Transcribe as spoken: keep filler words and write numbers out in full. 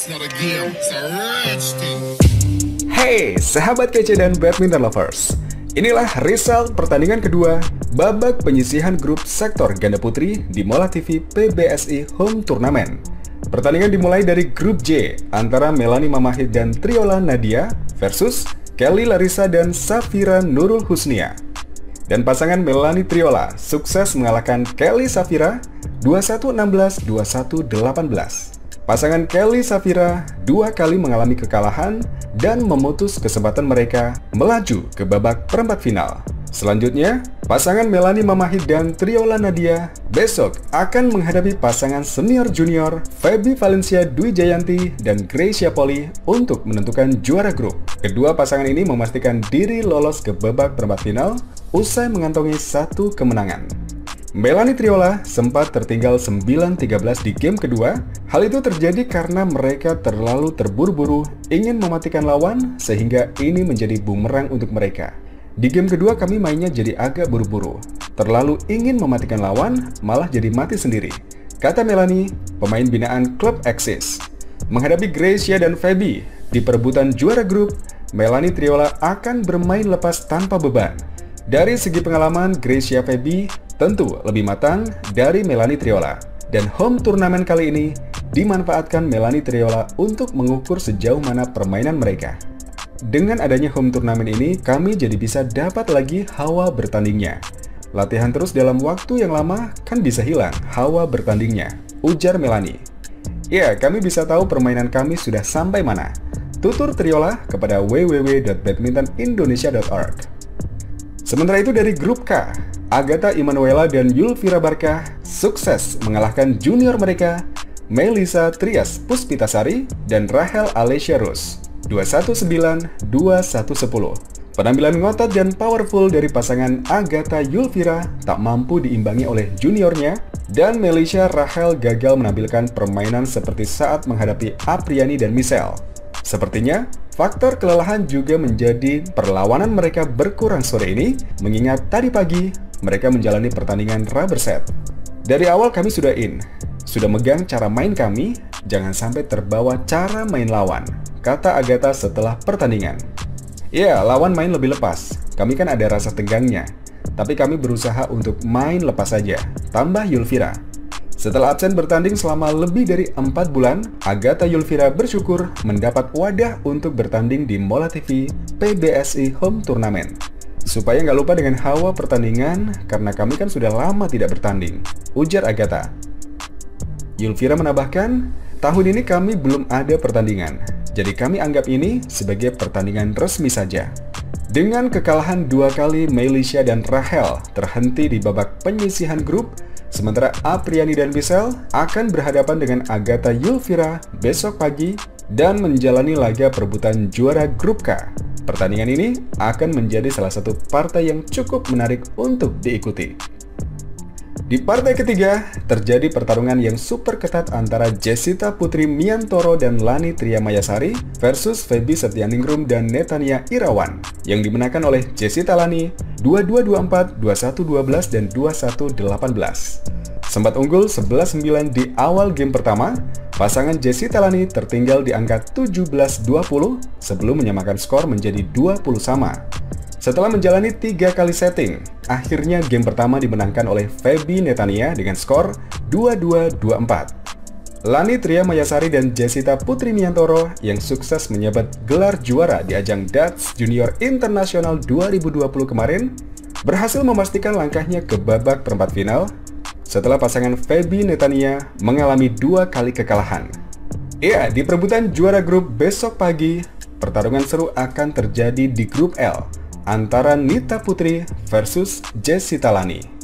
not a game, it's a rich thing. Hey, sahabat kece dan badminton lovers. Inilah result pertandingan kedua babak penyisihan grup sektor ganda putri di Mola T V P B S I Home Tournament. Pertandingan dimulai dari grup J antara Melanie Mamahit dan Triola Nadia versus Kelly Larissa dan Safira Nurul Husnia. Dan pasangan Melanie Triola sukses mengalahkan Kelly Safira dua satu enam belas, dua satu delapan belas. Pasangan Kelly Safira dua kali mengalami kekalahan dan memutus kesempatan mereka melaju ke babak perempat final. Selanjutnya, pasangan Melanie Mamahit dan Triola Nadia besok akan menghadapi pasangan senior junior Feby Valencia Dwi Jayanti dan Gracia Poli untuk menentukan juara grup. Kedua pasangan ini memastikan diri lolos ke babak perempat final usai mengantongi satu kemenangan. Melanie Triola sempat tertinggal sembilan tiga belas di game kedua. Hal itu terjadi karena mereka terlalu terburu-buru ingin mematikan lawan sehingga ini menjadi bumerang untuk mereka. Di game kedua kami mainnya jadi agak buru-buru. Terlalu ingin mematikan lawan malah jadi mati sendiri, kata Melanie, pemain binaan klub Axis. Menghadapi Gracia dan Feby di perebutan juara grup, Melanie Triola akan bermain lepas tanpa beban. Dari segi pengalaman, Gracia Feby tentu lebih matang dari Melanie Triola. Dan home turnamen kali ini dimanfaatkan Melanie Triola untuk mengukur sejauh mana permainan mereka. Dengan adanya home turnamen ini, kami jadi bisa dapat lagi hawa bertandingnya. Latihan terus dalam waktu yang lama kan bisa hilang hawa bertandingnya, ujar Melanie. Ya, kami bisa tahu permainan kami sudah sampai mana. Tutur Triola kepada w w w dot badminton indonesia dot org. Sementara itu dari grup K, Agatha Emanuela dan Yulvira Barkah sukses mengalahkan junior mereka, Melissa Trias Puspitasari dan Rachel Alessia Rus, dua satu sembilan, dua satu sepuluh. Penampilan ngotot dan powerful dari pasangan Agatha Yulvira tak mampu diimbangi oleh juniornya, dan Melissa Rachel gagal menampilkan permainan seperti saat menghadapi Apriani dan Michelle. Sepertinya, faktor kelelahan juga menjadi perlawanan mereka berkurang sore ini, mengingat tadi pagi mereka menjalani pertandingan rubber set. Dari awal kami sudah in, sudah megang cara main kami, jangan sampai terbawa cara main lawan, kata Agatha setelah pertandingan. Ya, lawan main lebih lepas, kami kan ada rasa tegangnya, tapi kami berusaha untuk main lepas saja, tambah Yulvira. Setelah absen bertanding selama lebih dari empat bulan, Agatha Yulvira bersyukur mendapat wadah untuk bertanding di Mola T V P B S I Home Tournament. Supaya nggak lupa dengan hawa pertandingan, karena kami kan sudah lama tidak bertanding, ujar Agatha. Yulvira menambahkan, tahun ini kami belum ada pertandingan, jadi kami anggap ini sebagai pertandingan resmi saja. Dengan kekalahan dua kali, Melissa dan Rachel terhenti di babak penyisihan grup, sementara Apriani dan Michelle akan berhadapan dengan Agatha Yulvira besok pagi dan menjalani laga perebutan juara grup K. Pertandingan ini akan menjadi salah satu partai yang cukup menarik untuk diikuti. Di partai ketiga, terjadi pertarungan yang super ketat antara Jessita Putri Miantoro dan Lani Triamayasari versus Feby Setianingrum dan Netania Irawan, yang dimenangkan oleh Jessita Lani dua dua dua empat, dua satu dua belas, dan dua satu delapan belas. Sempat unggul sebelas sembilan di awal game pertama, pasangan Jessita Lani tertinggal di angka tujuh belas dua puluh sebelum menyamakan skor menjadi dua puluh sama. Setelah menjalani tiga kali setting, akhirnya game pertama dimenangkan oleh Feby Netania dengan skor dua dua dua empat. Lani Triamayasari dan Jessita Putri Miantoro yang sukses menyabet gelar juara di ajang Darts Junior Internasional dua ribu dua puluh kemarin, berhasil memastikan langkahnya ke babak perempat final setelah pasangan Feby Netania mengalami dua kali kekalahan. Ya, di perebutan juara grup besok pagi, pertarungan seru akan terjadi di grup L antara Nita Putri versus Jessita Lani.